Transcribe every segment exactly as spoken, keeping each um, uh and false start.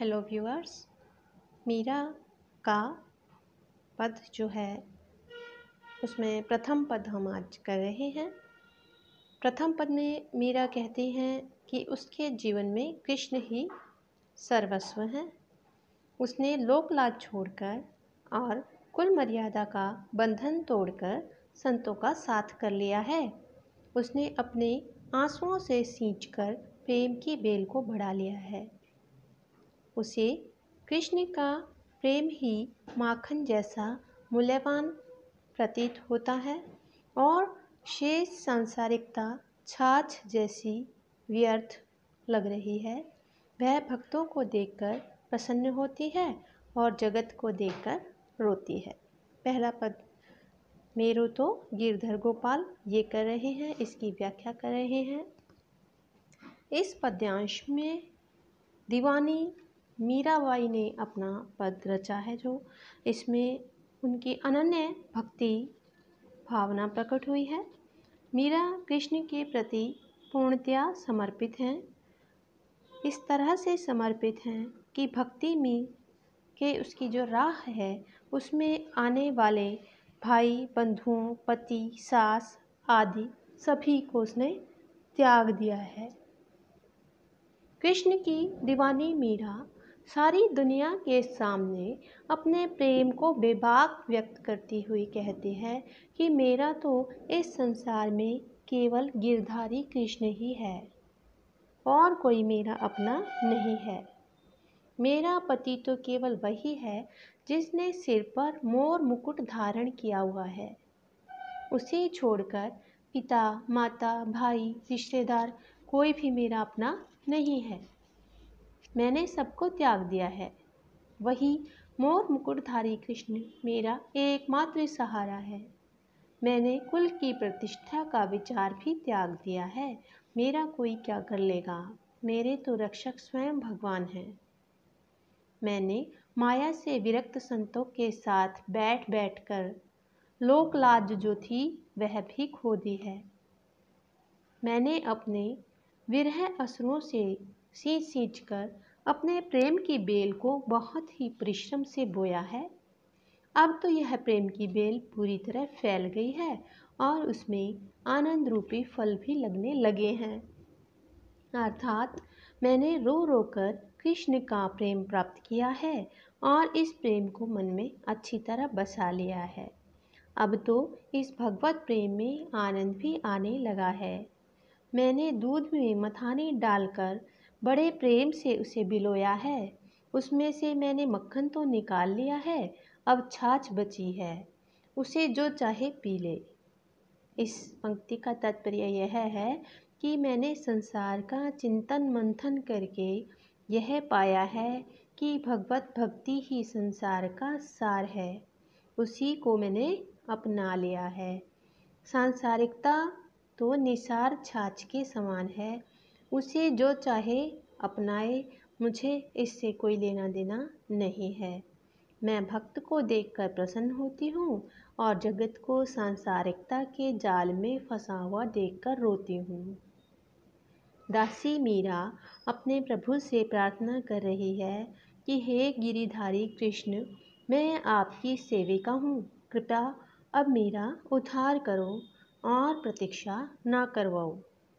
Hello viewers. Meera का पद जो है उसमें प्रथम पद हम आज कर रहे हैं। प्रथम पद में मीरा कहती हैं कि उसके जीवन में कृष्ण ही सर्वस्व हैं। उसने लोक लाज छोड़कर और कुल मर्यादा का बंधन तोड़कर संतों का साथ कर लिया है। उसने अपने आंसुओं से सींचकर प्रेम की बेल को बढ़ा लिया है। उसे कृष्ण का प्रेम ही माखन जैसा मूल्यवान प्रतीत होता है और शेष सांसारिकता छाछ जैसी व्यर्थ लग रही है। वह भक्तों को देखकर प्रसन्न होती है और जगत को देखकर रोती है। पहला पद मेरो तो गिरधर गोपाल ये कर रहे हैं, इसकी व्याख्या कर रहे हैं। इस पद्यांश में दीवानी मीराबाई ने अपना पद रचा है, जो इसमें उनकी अनन्य भक्ति भावना प्रकट हुई है। मीरा कृष्ण के प्रति पूर्णतया समर्पित हैं। इस तरह से समर्पित हैं कि भक्ति में के उसकी जो राह है उसमें आने वाले भाई बंधुओं, पति, सास आदि सभी को उसने त्याग दिया है। कृष्ण की दीवानी मीरा सारी दुनिया के सामने अपने प्रेम को बेबाक व्यक्त करती हुई कहती है कि मेरा तो इस संसार में केवल गिरधारी कृष्ण ही है और कोई मेरा अपना नहीं है। मेरा पति तो केवल वही है जिसने सिर पर मोर मुकुट धारण किया हुआ है। उसे छोड़कर पिता, माता, भाई, रिश्तेदार कोई भी मेरा अपना नहीं है। मैंने सबको त्याग दिया है। वही मोर मुकुटधारी कृष्ण मेरा एकमात्र सहारा है। मैंने कुल की प्रतिष्ठा का विचार भी त्याग दिया है। मेरा कोई क्या कर लेगा, मेरे तो रक्षक स्वयं भगवान हैं। मैंने माया से विरक्त संतों के साथ बैठ बैठ कर लोक लाज जो थी वह भी खो दी है। मैंने अपने विरह असुरों से सींच सींच कर अपने प्रेम की बेल को बहुत ही परिश्रम से बोया है। अब तो यह प्रेम की बेल पूरी तरह फैल गई है और उसमें आनंद रूपी फल भी लगने लगे हैं। अर्थात मैंने रो रो कर कृष्ण का प्रेम प्राप्त किया है और इस प्रेम को मन में अच्छी तरह बसा लिया है। अब तो इस भगवत प्रेम में आनंद भी आने लगा है। मैंने दूध में मथानी डालकर बड़े प्रेम से उसे भिगोया है। उसमें से मैंने मक्खन तो निकाल लिया है, अब छाछ बची है, उसे जो चाहे पी ले। इस पंक्ति का तात्पर्य यह है कि मैंने संसार का चिंतन मंथन करके यह पाया है कि भगवत भक्ति ही संसार का सार है। उसी को मैंने अपना लिया है। सांसारिकता तो निसार छाछ के समान है, उसे जो चाहे अपनाए, मुझे इससे कोई लेना देना नहीं है। मैं भक्त को देखकर प्रसन्न होती हूँ और जगत को सांसारिकता के जाल में फंसा हुआ देखकर रोती हूँ। दासी मीरा अपने प्रभु से प्रार्थना कर रही है कि हे गिरिधारी कृष्ण, मैं आपकी सेविका हूँ, कृपया अब मेरा उद्धार करो और प्रतीक्षा ना करवाओ।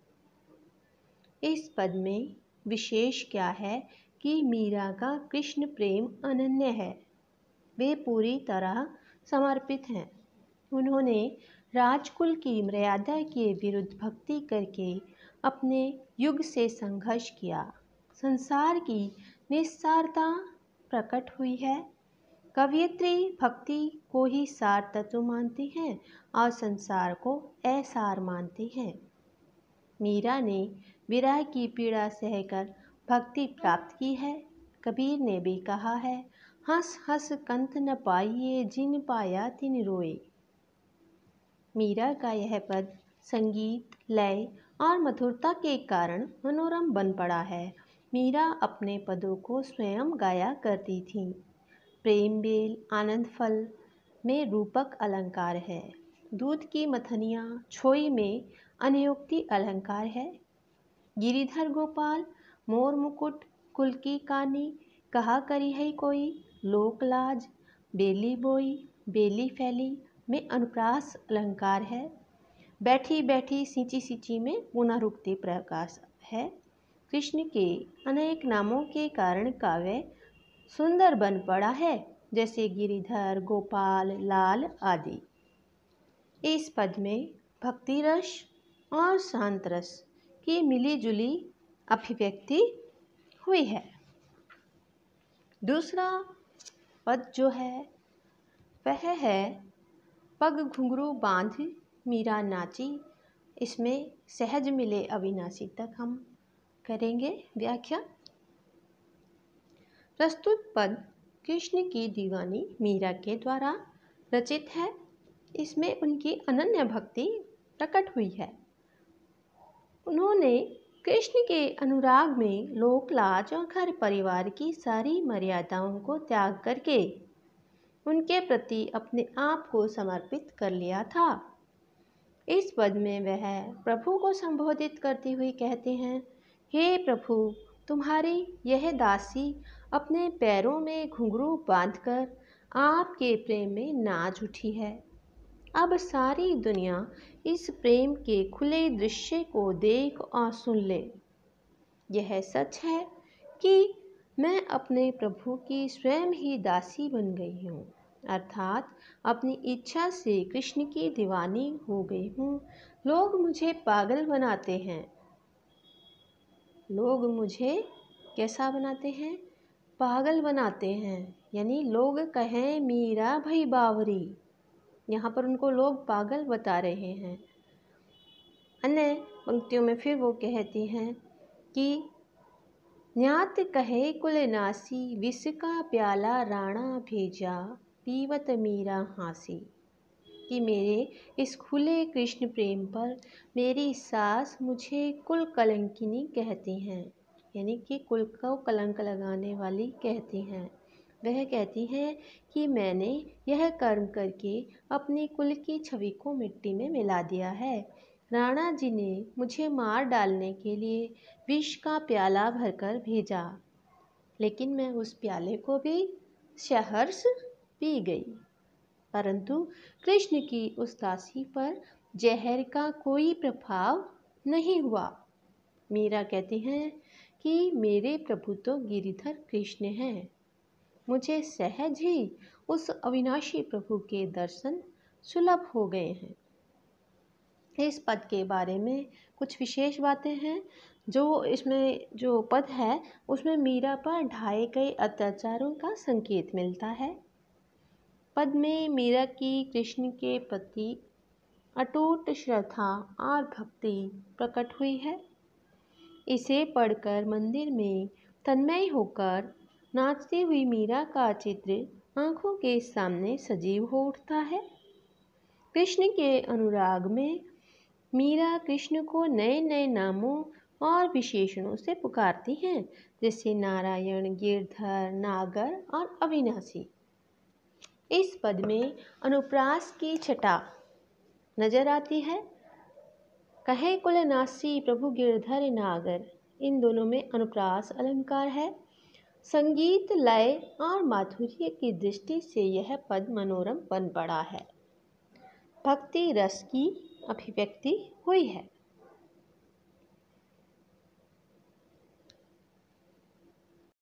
इस पद में विशेष क्या है कि मीरा का कृष्ण प्रेम अनन्य है। वे पूरी तरह समर्पित हैं। उन्होंने राजकुल की मर्यादा के विरुद्ध भक्ति करके अपने युग से संघर्ष किया। संसार की निस्सारता प्रकट हुई है। कवयित्री भक्ति को ही सार तत्व मानती हैं और संसार को असार मानती हैं। मीरा ने विरह की पीड़ा सहकर भक्ति प्राप्त की है। कबीर ने भी कहा है, हंस हंस कंत न पाइए, जिन पाया तिन रोए। मीरा का यह पद संगीत, लय और मधुरता के कारण मनोरम बन पड़ा है। मीरा अपने पदों को स्वयं गाया करती थी। प्रेम बेल आनंद फल में रूपक अलंकार है। दूध की मथनियाँ छोई में अनयोक्ति अलंकार है। गिरिधर गोपाल, मोर मुकुट, कुल की कानी कहा करी है कोई लोक लाज, बेली बोई बेली फैली में अनुप्रास अलंकार है। बैठी बैठी सिंची सिंची में पुनरुक्ति प्रकाश है। कृष्ण के अनेक नामों के कारण काव्य सुंदर बन पड़ा है, जैसे गिरिधर, गोपाल, लाल आदि। इस पद में भक्ति रस और शांत रस की मिली जुली अभिव्यक्ति हुई है। दूसरा पद जो है वह है पग घुंघरू बांध मीरा नाची। इसमें सहज मिले अविनाशी तक हम करेंगे व्याख्या। प्रस्तुत पद कृष्ण की दीवानी मीरा के द्वारा रचित है। इसमें उनकी अनन्य भक्ति प्रकट हुई है। उन्होंने कृष्ण के अनुराग में लोकलाज और घर परिवार की सारी मर्यादाओं को त्याग करके उनके प्रति अपने आप को समर्पित कर लिया था। इस पद में वह प्रभु को संबोधित करती हुई कहते हैं, हे प्रभु, तुम्हारी यह दासी अपने पैरों में घुंघरू बांधकर आपके प्रेम में नाच उठी है। अब सारी दुनिया इस प्रेम के खुले दृश्य को देख और सुन ले। यह सच है कि मैं अपने प्रभु की स्वयं ही दासी बन गई हूँ, अर्थात अपनी इच्छा से कृष्ण की दीवानी हो गई हूँ। लोग मुझे पागल बनाते हैं। लोग मुझे कैसा बनाते हैं? पागल बनाते हैं। यानी लोग कहें मीरा भई बावरी, यहाँ पर उनको लोग पागल बता रहे हैं। अन्य पंक्तियों में फिर वो कहती हैं कि न्यात कहे कुलनासी, विष का प्याला राणा भेजा, पीवत मीरा हासी। कि मेरे इस खुले कृष्ण प्रेम पर मेरी सास मुझे कुल कलंकिनी कहती हैं, यानी कि कुल को कलंक लगाने वाली कहती हैं। वह कहती हैं कि मैंने यह कर्म करके अपनी कुल की छवि को मिट्टी में मिला दिया है। राणा जी ने मुझे मार डालने के लिए विष का प्याला भरकर भेजा, लेकिन मैं उस प्याले को भी सहर्ष पी गई, परंतु कृष्ण की उस दासी पर जहर का कोई प्रभाव नहीं हुआ। मीरा कहती हैं कि मेरे प्रभु तो गिरिधर कृष्ण हैं। मुझे सहज ही उस अविनाशी प्रभु के दर्शन सुलभ हो गए हैं। इस पद के बारे में कुछ विशेष बातें हैं। जो इसमें जो पद है उसमें मीरा पर ढाए गए अत्याचारों का संकेत मिलता है। पद में मीरा की कृष्ण के प्रति अटूट श्रद्धा और भक्ति प्रकट हुई है। इसे पढ़कर मंदिर में तन्मय होकर नाचती हुई मीरा का चित्र आंखों के सामने सजीव हो उठता है। कृष्ण के अनुराग में मीरा कृष्ण को नए नए नामों और विशेषणों से पुकारती हैं, जैसे नारायण, गिरधर, नागर और अविनाशी। इस पद में अनुप्रास की छटा नजर आती है। कहे कुलनासी प्रभु गिरधर नागर, इन दोनों में अनुप्रास अलंकार है। संगीत, लय और माधुर्य की दृष्टि से यह पद मनोरम बन पड़ा है। भक्ति रस की अभिव्यक्ति हुई है।